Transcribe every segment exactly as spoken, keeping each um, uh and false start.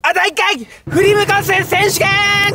あだいいっかい振り向かせ選手権。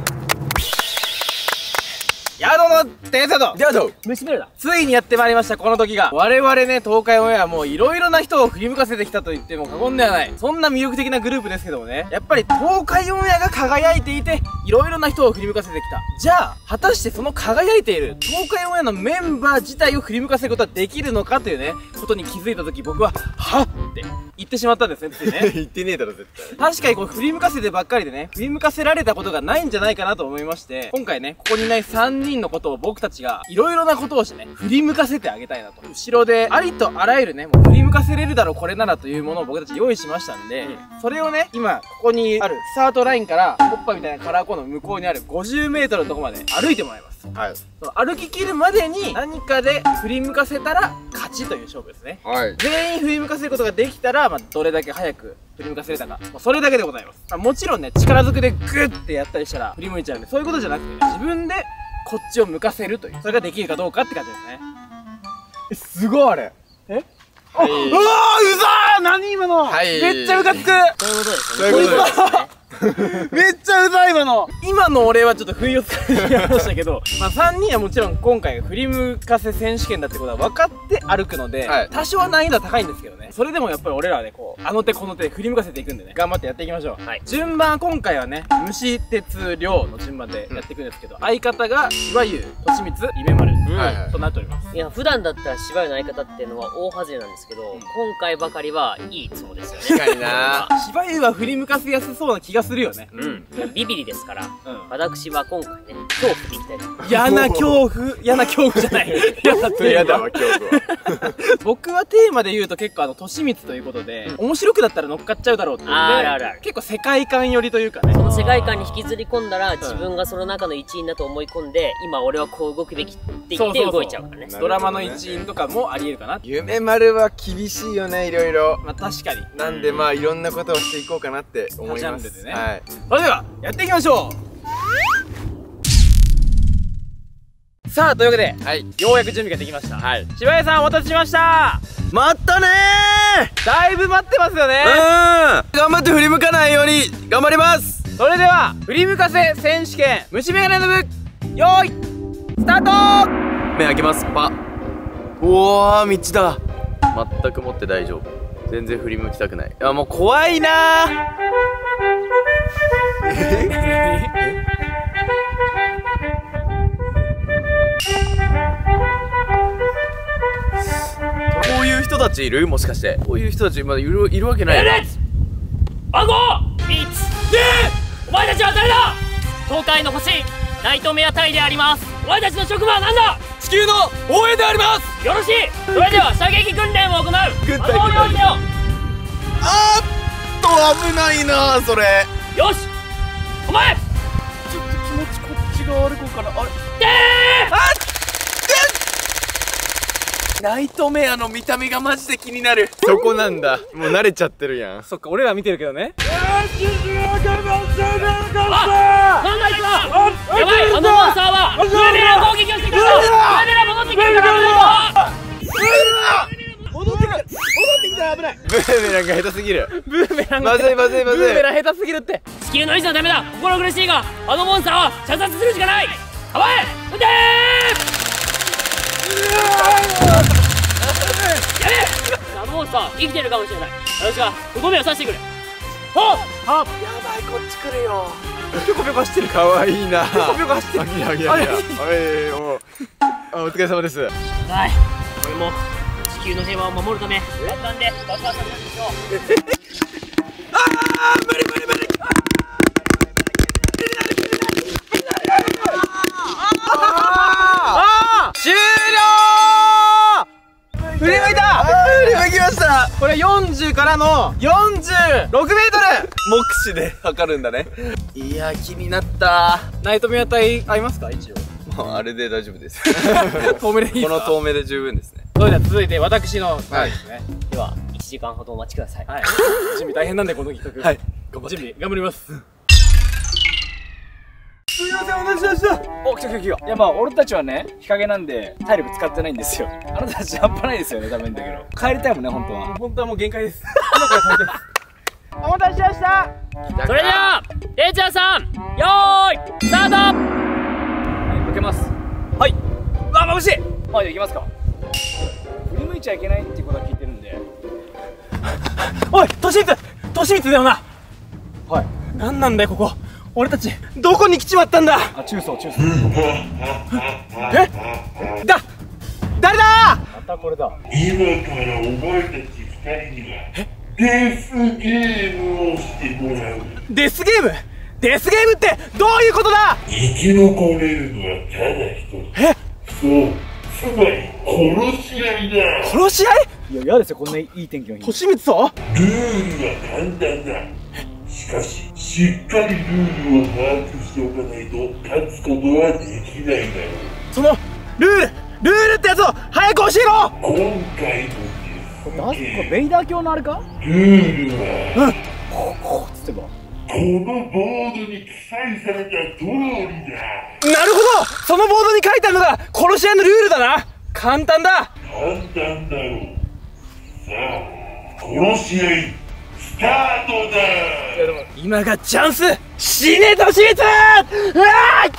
宿の伝説と宿虫メールだ。ついにやってまいりました、この時が。我々ね、東海オンエアもういろいろな人を振り向かせてきたと言っても過言ではない。そんな魅力的なグループですけどもね、やっぱり東海オンエアが輝いていて、いろいろな人を振り向かせてきた。じゃあ、果たしてその輝いている東海オンエアのメンバー自体を振り向かせることはできるのかというね、ことに気づいた時、僕は、はっって言ってしまったんですね、ついね。 言ってねえだろ絶対。 確かにこう振り向かせてばっかりでね、振り向かせられたことがないんじゃないかなと思いまして、今回ね、ここにいないさんにんのことを僕たちがいろいろなことをしてね、振り向かせてあげたいなと。後ろでありとあらゆるね、もう振り向かせれるだろうこれならというものを僕たち用意しましたんで、うん、それをね、今ここにあるスタートラインからポッパみたいなカラーコーンの向こうにあるごじゅうメートルのとこまで歩いてもらいます。はい。その歩き切るまでに何かで振り向かせたら勝ちという勝負ですね。はい。全員振り向かせることができたら、まあ、どれだけ早く振り向かせれたか、まあ、それだけでございます。まあ、もちろんね、力ずくでグッてやったりしたら振り向いちゃうんで、そういうことじゃなくてね、自分でこっちを向かせるという、それができるかどうかって感じですね。 え、すごいあれ。 えあ、うわー、うざー、何今の、はい、めっちゃムカつく。 そういうことですね。そういうことですね。 めっちゃうざい今の。今の俺はちょっと不意をつかれてやりましたけど、まあさんにんはもちろん今回振り向かせ選手権だってことは分かって歩くので、はい、多少は難易度は高いんですけどね、それでもやっぱり俺らはね、こうあの手この手で振り向かせていくんでね、頑張ってやっていきましょう。はい、順番は今回はね、虫鉄亮の順番でやっていくんですけど、うん、相方が芝生、利光、夢丸、はい、となっております。 いや、普段だったら芝生の相方っていうのは大外れなんですけど、うん、今回ばかりはいいツボですよね。 確かにな。 芝生は振り向かせやすそうな気がするよね。 うん。ビビリですから、うん、私は今回ね、恐怖でいきたいと思います。 嫌な恐怖、嫌な恐怖じゃない。嫌なテーマ。わ、恐怖は。僕はテーマで言うと結構あの、利光ということで、うん、面白くだったら乗っかっちゃうだろうっていうので、あるあるある、結構世界観寄りというかね。 その世界観に引きずり込んだら、自分がその中の一員だと思い込んで、今俺はこう動くべきって言って動いちゃうからね。 ドラマの一員とかもありえるかな。 夢丸は厳しいよね、いろいろ。 まあ確かに。 なんでまあいろんなことをしていこうかなって思います。 ね、はい。それでは、やっていきましょう。さあ、というわけで、はい、ようやく準備ができました。はい。柴谷さん、お待たせしました。 待ったねー。 だいぶ待ってますよね。 うん。頑張って振り向かないように頑張ります。 それでは、振り向かせ選手権、虫眼鏡の部、よーい、スタート。 目開けます。パ。おー、道だ。全くもって大丈夫。全然振り向きたくない。あ、もう怖いなー。こういう人たちいる？もしかしてこういう人たちまだいるいるわけない。 番号いち、お前たちは誰だ？東海の星ナイトメア隊であります。お前たちの職場は何だ？ 地球の応援であります。 よろしい。それでは射撃訓練を行う。 軍隊軍隊。あーっと危ないなーそれ。 よし、お前ちょっと気持ちこっち側歩こうかな。あれでー、あっナイトメアの見た目がマジで気になる。そこなんだ。もう慣れちゃってるやん。 そっか、俺ら見てるけどね。 あ、なんだいつは。やばい、あのモンスターはブーメラン攻撃をしてくるぞ。ブーメラン戻ってくるから危ないぞ。 戻ってくる、戻ってきたら危ない。 ブーメランが下手すぎる。 ブーメランがまずいまずいまずい。 ブーメラン下手すぎるって。 地球の維持のためだ。心苦しいがあのモンスターは射殺するしかない。構え、撃てー。やべえ、あのモンスター生きてるかもしれない。私がとどめを刺してくる。ほっはっ、やばい、こっち来るよ。 ぴょこぴょこ走ってる。 かわいいな。 ぴょこぴょこ走ってる。 あぎあぎあぎあ。ええ、もうあ、お疲れ様です。 はい、これも地球の平和を守るため簡単で爆破されるんでしょう。 ああ、無理無理無理。終了。振り向いた。 振り向きました。 これよんじゅうからのよんじゅうろくメートル。 目視で測るんだね。いや、気になった。 ナイトメア隊合いますか？一応もうあれで大丈夫です。 遠目でいいですか？ この遠目で十分ですね。 それでは続いて私の回ですね。 ではいちじかんほどお待ちください。 はい、準備大変なんでこの企画。はい、準備頑張ります。すみません、お待たせしました。お、来た来た来た。いや、まあ俺たちはね、日陰なんで体力使ってないんですよ。あなたたち半端ないですよね、多分だけど。帰りたいもんね、本当は。本当はもう限界です。今から帰りたいです。お待たせしました。 それではあ、じゃあ行きますか。振り向いちゃいけないっていうことは聞いてるんで。 おい、としみつとしみつだよな。 はい。 なんなんだよここ。俺たちどこに来ちまったんだ。 あ、中層中層。 えだ誰だ。 またこれだ。 今からお前たち二人にはデスゲームをしてもらう。 デスゲームデスゲームってどういうことだ。 生き残れるのはただ一つ。 えそう、つまり殺し合いだ。 殺し合い。 いや、嫌ですよ、こんないい天気の日。 としみつとルールは簡単だ。しかし、しっかりルールを把握しておかないと勝つことはできないんだよ。 そのルールルールってやつを早く教えろ。 今回のデこれこスゲームれベイダー教のあれか。 ルールは、 こうこうつってば。 このボードに記載された通りだ。 なるほど。そのボードに書いてあるのが殺し合いのルールだな。簡単だ。 簡単だろう。さあ、殺し合いスタートだ。 今がチャンス。死ねとしみつ。うわ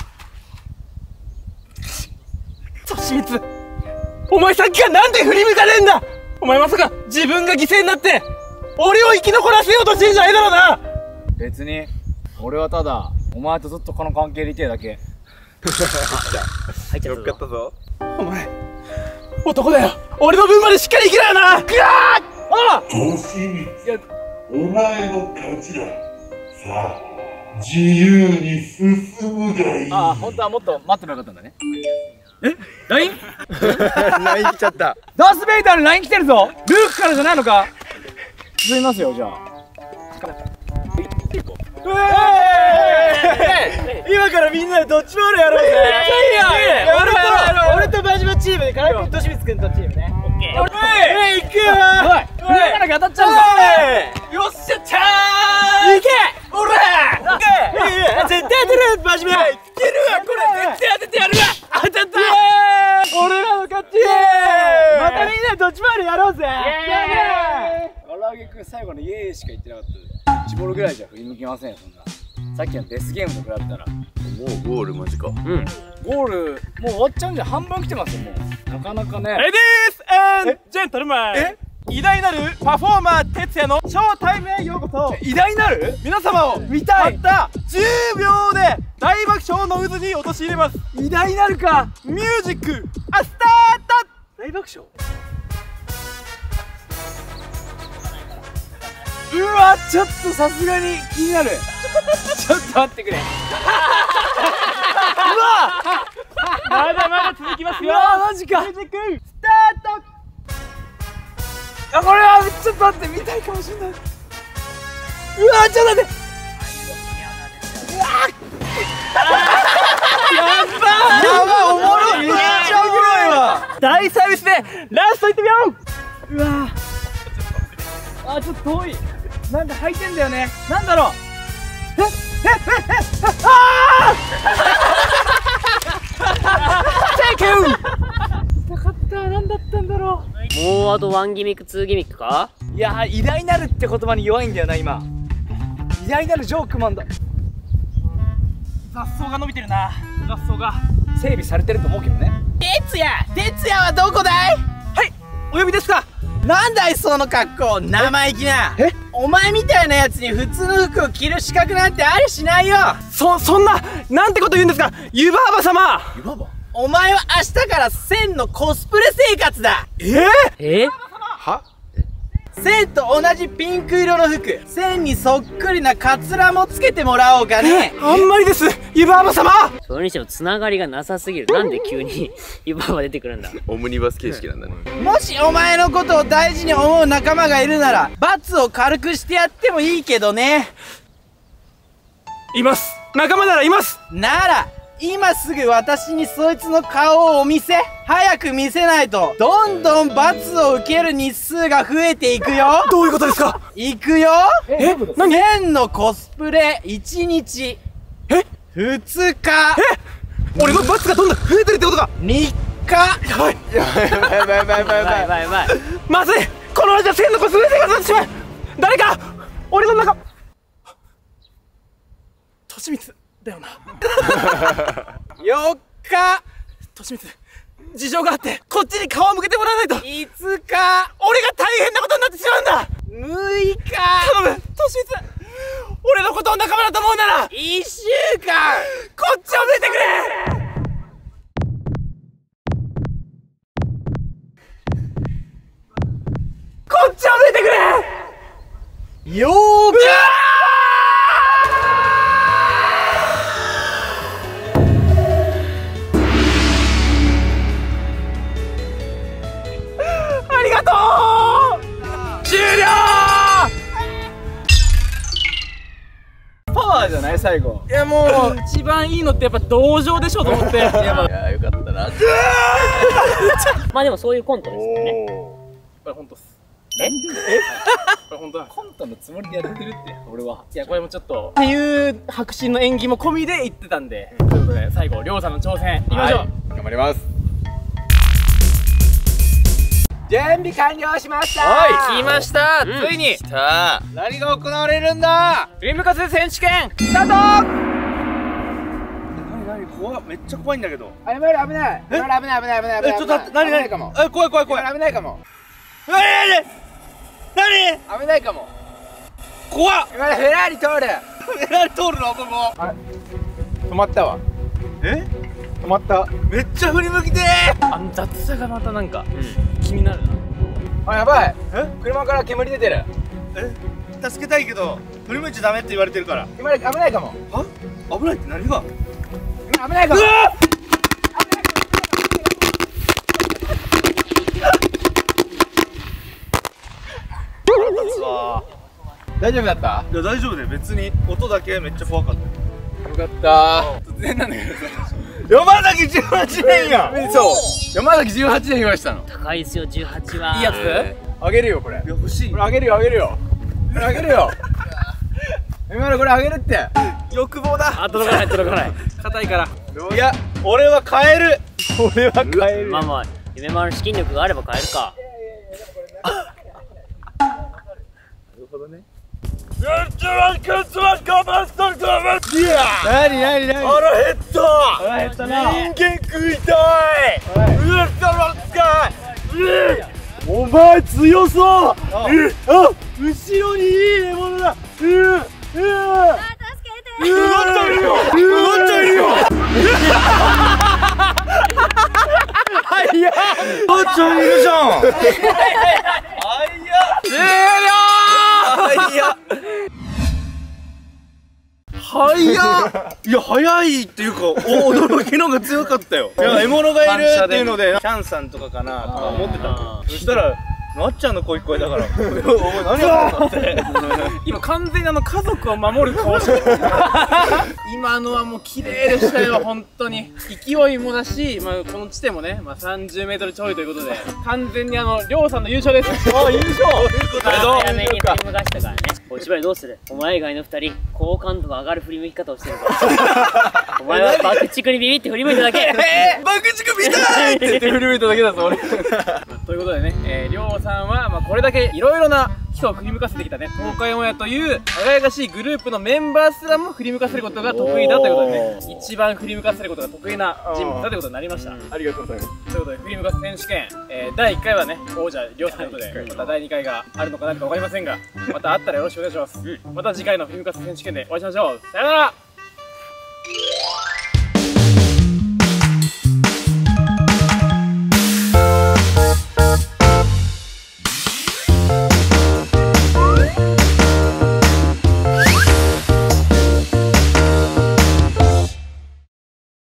ーとしみつ、お前さっきからなんで振り向かねえんだ。お前まさか自分が犠牲になって俺を生き残らせようとしてんじゃないだろうな。 別に俺はただお前とずっとこの関係でいてえだけ。 入っちゃったぞ。 よかったぞ。 お前男だよ。俺の分までしっかり生きろよな。ぐわーあとしみつ、お前の勝ちだ。さあ、自由に進むがいい。 ああ、本当はもっと待ってなかったんだね。え ライン？ ライン来ちゃった。 ダースベイダーの ライン 来てるぞ。ルークからじゃないのか。進みますよ、じゃあ。 今からみんなでドッジボールやろうぜ。俺とバジバチームでカラクリとしみつくんとチームね。 オッケー。 おい行くよ。 おい、振りながら当たっちゃうぞ。 よっしゃチャー行け。おら行け。絶対当てるバジバ。いけるわこれ。絶対当ててやるわ。当たった。俺らの勝ち。またみんなでドッジボールやろうぜ。 唐揚げくん最後のイエーイしか言ってなかったで。一ボールぐらいじゃ振り向きませんよ、そんな。さっきのデスゲームと比べたら。 もうゴール間近。 うん。 ゴール、もう終わっちゃうんじゃ半分来てますよ、もう。なかなかね。 レディース&ジェントルマン。え偉大なるパフォーマー哲也のショータイムへようこそ。偉大なる皆様を見たい。たったじゅうびょうで大爆笑の渦に陥れます。偉大なるか。ミュージックあスタート。大爆笑。 うわ、ちょっとさすがに気になる。ちょっと待ってくれ。うわまだまだ続きますよ。 うわマジか。 ミュージックスタート。 あ、これはちょっと待って、見たいかもしれない。うわちょっと待って。 やばおもろい。めっちゃおもろいわ。大サービスでラストいってみよう。 うわあ、ちょっと遠い。なんか履いてんだよね。なんだろう。ええええああセイキュー。痛かった。なんだったんだろもうあとワンギミックツーギミックか。 う。いやー、偉大なるって言葉に弱いんだよな今。偉大なるジョークマンだ。 雑草が伸びてるな。雑草が。 整備されてると思うけどね。 哲也哲也はどこだい。 はいお呼びですか。 なんだいその格好、生意気な。 えお前みたいなやつに普通の服を着る資格なんてありしないよ。 そそんななんてこと言うんですか湯婆婆様。 お前は明日から千のコスプレ生活だ。 えー、 えは？ 千と同じピンク色の服、千にそっくりなカツラもつけてもらおうかね。 あんまりです湯婆婆様。 それにしてもつながりがなさすぎる。なんで急に湯婆婆出てくるんだ。 オムニバス形式なんだね。 もしお前のことを大事に思う仲間がいるなら罰を軽くしてやってもいいけどね。 います。仲間ならいます。 なら今すぐ私にそいつの顔をお見せ。早く見せないとどんどん罰を受ける日数が増えていくよ。 どういうことですか。 いくよ。 え何。 千のコスプレいちにち。 えふつか。 え俺の罰がどんどん増えてるってことか。 みっか。 やばいやばいやばいやばいやばいやばいやばいやばい。 まずい。このままじゃ千のコスプレ生活になってしまう。誰か俺の中としみつだよな。 よっか。 としみつ事情があってこっちに顔を向けてもらわないと。 いつか俺が大変なことになってしまうんだ。 むいか頼む、トシツ、俺のことを仲間だと思うならいっしゅうかんこっちを向いてくれ。こっちを向いてくれ。 よーくありがとう。終了。 パワーじゃない最後。 いやもう一番いいのってやっぱ同情でしょと思って。いや、まあ、 いやーよかったな。 まあでもそういうコントですよね。 これ本当っす。え？これ本当だ。 コントのつもりでやってるって俺は。 いやこれもちょっとっていう迫真の演技も込みで言ってたんで、ということで最後りょうさんの挑戦いきましょう。 頑張ります。準備完了しましたはい、来ました、 うんついに来た何が行われるんだ。 フリムカセ選手権スタート。 何何怖い、めっちゃ怖いんだけど。 あ、やばい危ない。危ない危ない危ない危ない。 え、ちょっと待って、何危ないかも。 え、怖い怖い怖い。 危ないかも。 何何何危ないかも。 怖っ。 今フェラーリ通る。 フェラーリ通るのここ。 止まったわ。 え？ 止まった。 めっちゃ振り向きてあの雑さがまたなんか、うん、気になるな。 あ、やばい。 え？ 車から煙出てる。 え？助けたいけど振り向いちゃダメって言われてるから。 今危ないかも。 は？危ないって何が？ 今危ないかも。大丈夫だった？ いや大丈夫だよ、別に音だけめっちゃ怖かったよ。 よかった。突然なんだけどさ。 山崎じゅうはちねんや。 そう。山崎じゅうはちねん言わしたの。 高いですよじゅうはちは。 いいやつ？ あげるよこれ。 いや欲しい。 これあげるよあげるよ。これあげるよ。今のこれあげるって。 欲望だ。 あ、届かない届かない。硬いから。 いや、俺は買える。俺は買える。 まあまあ夢もある資金力があれば買えるか。 なになになに。腹減った。腹減ったな。人間食いたい。うわっさまつかい。お前強そう。あ、後ろにいい獲物だ。ううう。助けて。うわっちゃいるよ。うわっちゃいるよ。はいや。うわっちゃいるじゃん。はいや。終了。はいや。早っ。いや早いっていうか、お驚きのが強かったよ。いや獲物がいるっていうのでチャンさんとかかなとか思ってた。そしたらなっちゃんの声聞こえたから、お前何やったんだって今完全にあの家族を守る顔してた。今のはもう綺麗でしたよ本当に。勢いもだし、まあ、この地点もね、まあ、さんじゅうメートルちょいということで完全にあのりょうさんの優勝です。 あ、優勝。 早めに振り向かしたからね。おしばいどうする？お前以外のふたり好感度が上がる振り向き方をしてるからお前は爆竹にビビって振り向いただけ。 爆竹見たいって言って振り向いただけだぞ俺。ということでね、えー、りょうさんは、まあ、これだけいろいろな人を振り向かせてきたね東海オンエアという輝かしいグループのメンバーすらも振り向かせることが得意だということでね、一番振り向かせることが得意な人物だということになりました。 ありがとうございます。 ということで振り向かせ選手権、えー、だいいっかいはね王者りょうさんということで、まただいにかいがあるのかなるか分かりませんが、またあったらよろしくお願いします。また次回の振り向かせ選手権でお会いしましょう。さよなら。